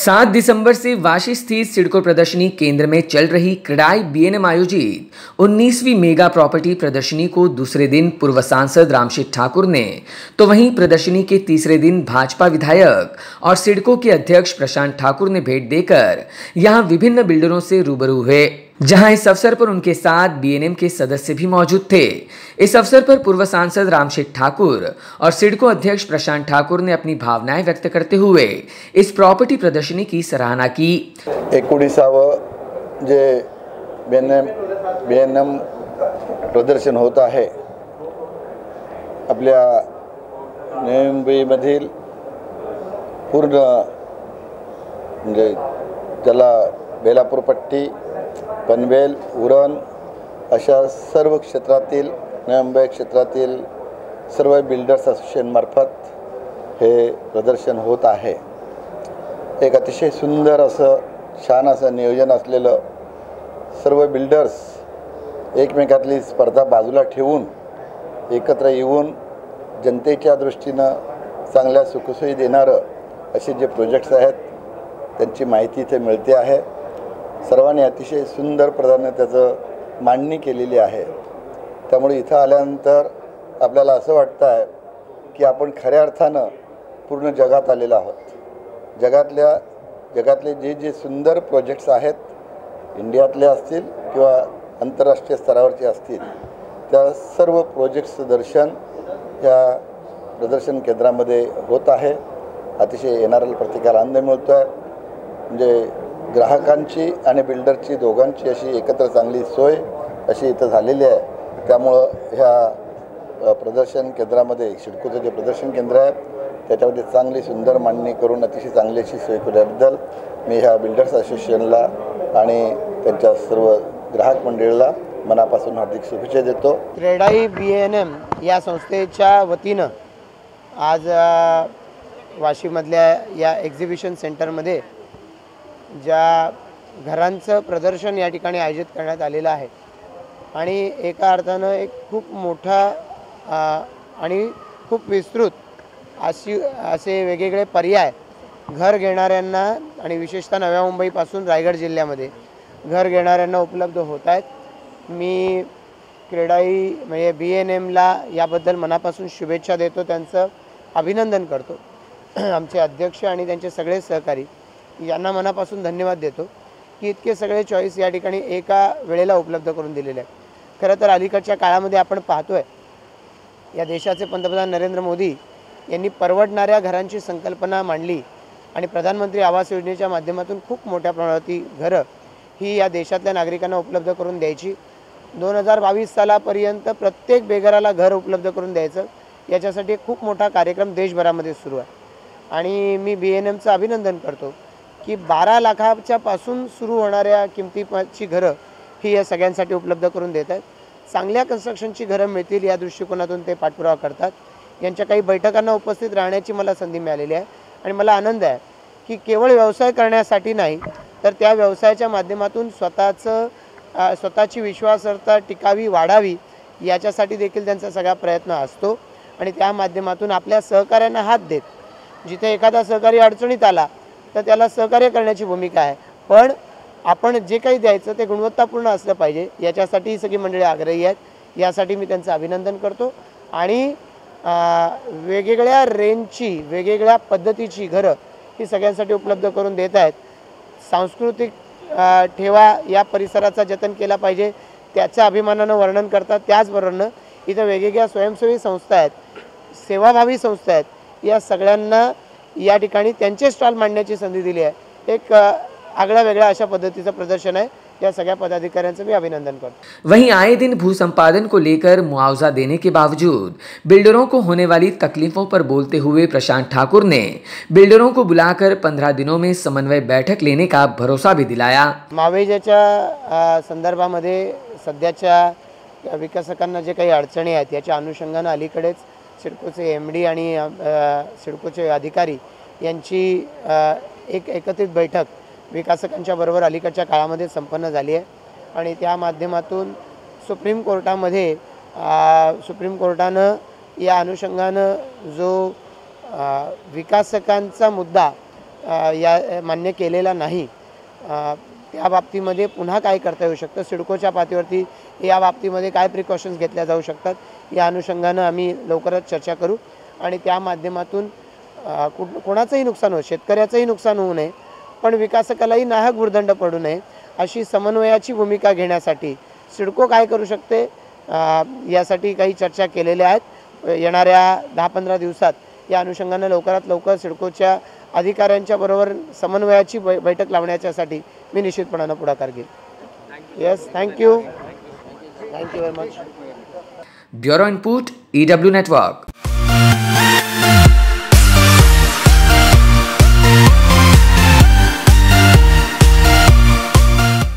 7 दिसंबर से वाशी स्थित सिडको प्रदर्शनी केंद्र में चल रही क्रेडाई बीएनएम आयोजित 19वीं मेगा प्रॉपर्टी प्रदर्शनी को दूसरे दिन पूर्व सांसद रामशेठ ठाकुर ने, तो वहीं प्रदर्शनी के तीसरे दिन भाजपा विधायक और सिडको के अध्यक्ष प्रशांत ठाकुर ने भेंट देकर यहां विभिन्न बिल्डरों से रूबरू हुए, जहां इस अवसर पर उनके साथ बीएनएम के सदस्य भी मौजूद थे। इस अवसर पर पूर्व सांसद रामशेठ ठाकुर और सिडको अध्यक्ष प्रशांत ठाकुर ने अपनी भावनाएं व्यक्त करते हुए इस प्रॉपर्टी प्रदर्शनी की सराहना की। 19व जे बीएनएम प्रदर्शन होत आहे आपल्या नवी मुंबईमधील पूर्ण म्हणजे त्याला बेलापूर पट्टी, पनवेल, उरण अशा सर्व क्षेत्रातील नवी मुंबई क्षेत्रातील सर्व बिल्डर्स असोसिएशन मार्फत हे प्रदर्शन होत आहे। एक अतिशय सुंदर असं छान असं नियोजन असलेलं सर्व बिल्डर्स एकमेकातली स्पर्धा बाजूला ठेवून एकत्र येऊन जनतेच्या दृष्टीनं चांगल्या सुखसोयी देणारं असे जे प्रोजेक्ट्स आहेत त्यांची माहिती इथे मिळते आहे। सर्वांनी अतिशय सुंदर प्रकारे त्याचं मांडणी केलेली आहे। त्यामुळे इथं आल्यानंतर आपल्याला असं वाटतं आहे की आपण खऱ्या अर्थानं पूर्ण जगात आलेलो आहोत। जगातले जे सुंदर प्रोजेक्ट्स आहेत इंडियातले असतील किंवा आंतरराष्ट्रीय स्तरावरचे असतील त्या सर्व प्रोजेक्ट्सचं दर्शन या प्रदर्शन केंद्रामध्ये होत आहे। अतिशय येणाऱ्या प्रत्येकाला आनंद मिळतो आहे। म्हणजे ग्राहकांची आणि बिल्डरची दोघांची अशी एकत्र चांगली सोय अशी इथं झालेली आहे। त्यामुळं ह्या प्रदर्शन केंद्रामध्ये सिडकोचं जे प्रदर्शन केंद्र आहे त्याच्यामध्ये चांगली सुंदर मांडणी करून अतिशय चांगली अशी सोय केल्याबद्दल मी ह्या बिल्डर्स असोसिएशनला आणि त्यांच्या सर्व ग्राहक मंडळीला मनापासून हार्दिक शुभेच्छा देतो। क्रेडाई बीएनएम या संस्थेच्या वतीनं आज वाशीमधल्या या एक्झिबिशन सेंटरमध्ये ज्या घरांचं प्रदर्शन या ठिकाणी आयोजित करण्यात आलेलं आहे आणि एका अर्थानं एक खूप मोठा आणि खूप विस्तृत असे वेगवेगळे पर्याय घर घेणाऱ्यांना आणि विशेषतः नव्या मुंबईपासून रायगड जिल्ह्यामध्ये घर घेणाऱ्यांना उपलब्ध होत आहेत। मी क्रेडाई म्हणजे बीएनएमला याबद्दल मनापासून शुभेच्छा देतो, त्यांचं अभिनंदन करतो। आमचे अध्यक्ष आणि त्यांचे सगळे सहकारी यांना मनापासून धन्यवाद देतो की इतके सगळे चॉईस या ठिकाणी एका वेळेला उपलब्ध करून दिलेले आहे। खरं तर अलीकडच्या काळामध्ये आपण पाहतोय या देशाचे पंतप्रधान नरेंद्र मोदी यांनी परवडणाऱ्या घरांची संकल्पना मांडली आणि प्रधानमंत्री आवास योजनेच्या माध्यमातून खूप मोठ्या प्रमाणात घरं ही या देशातल्या नागरिकांना उपलब्ध करून द्यायची। 2022 सालापर्यंत प्रत्येक बेघराला घर उपलब्ध करून द्यायचं याच्यासाठी खूप मोठा कार्यक्रम देशभरामध्ये सुरू आहे आणि मी बीएनएमचं अभिनंदन करतो की 12 लाखाच्या पासून सुरू होणाऱ्या किमतीची घरं ही या सगळ्यांसाठी उपलब्ध करून देत आहेत। चांगल्या कन्स्ट्रक्शनची घरं मिळतील या दृष्टिकोनातून ते पाठपुरावा करतात। यांच्या काही बैठकांना उपस्थित राहण्याची मला संधी मिळालेली आहे आणि मला आनंद आहे की केवळ व्यवसाय करण्यासाठी नाही तर त्या व्यवसायाच्या माध्यमातून स्वतःची विश्वासार्हता टिकावी वाढावी याच्यासाठी देखील त्यांचा सगळा प्रयत्न असतो आणि त्या माध्यमातून आपल्या सहकार्यांना हात देत जिथे एखादा सहकारी अडचणीत आला तर त्याला सहकार्य करण्याची भूमिका आहे, पण आपण जे काही द्यायचं ते गुणवत्तापूर्ण असलं पाहिजे याच्यासाठी ही सगळी मंडळी आग्रही आहेत। यासाठी मी त्यांचं अभिनंदन करतो आणि वेगवेगळ्या रेंजची वेगवेगळ्या पद्धतीची घरं ही सगळ्यांसाठी उपलब्ध करून देत आहेत। सांस्कृतिक ठेवा या परिसराचा जतन केला पाहिजे त्याचं अभिमानानं वर्णन करतात। त्याचबरोबरनं इथं वेगवेगळ्या स्वयंसेवी संस्था आहेत, सेवाभावी संस्था आहेत, या सगळ्यांना या ठिकाणी त्यांचे स्टॉल मांडण्याची संधी दिली आहे। एक आगळा वेगळा अशा पद्धतीचं प्रदर्शन आहे। या सगळ्या पदाधिकाऱ्यांचं मी अभिनंदन करतो। वहीं आए दिन भू संपादन को लेकर मुआवजा देने के बावजूद बिल्डरों को होने वाली तकलीफों पर बोलते हुए प्रशांत ठाकुर ने बिल्डरों को बुलाकर 15 दिनों में समन्वय बैठक लेने का भरोसा भी दिलाया। मुआवजाच्या संदर्भामध्ये सध्याच्या विकासकांना जे काही अडचणी आहेत याच्या अनुषंगाने अलीकडेच सिडकोचे एमडी आणि सिडकोचे अधिकारी यांची एक एकत्रित बैठक विकासकांच्या बरोबर अलीकडच्या काळामध्ये संपन्न झाली आहे आणि त्या माध्यमातून सुप्रीम कोर्टानं या अनुषंगानं जो विकासकांचा मुद्दा या मान्य केलेला नाही, त्या बाबतीमध्ये पुन्हा काय करता येऊ शकतं, सिडकोच्या पातळीवरती या बाबतीमध्ये काय प्रिकॉशन्स घेतल्या जाऊ शकतात, या अनुषंगानं आम्ही लवकरच चर्चा करू आणि त्या माध्यमातून कोणाचंही नुकसान हो, शेतकऱ्याचंही नुकसान होऊ नये, पण विकासकालाही नाहक भुर्दंड पडू नये अशी समन्वयाची भूमिका घेण्यासाठी सिडको काय करू शकते यासाठी काही चर्चा केलेल्या आहेत. येणाऱ्या 10-15 दिवसात या अनुषंगानं लवकरात लवकर सिडकोच्या अधिकाऱ्यांच्या बरोबर समन्वयाची बैठक लावण्याच्यासाठी मी निश्चितपणानं पुढाकार घेईन. Yes, thank you very much. Bureau input EW network.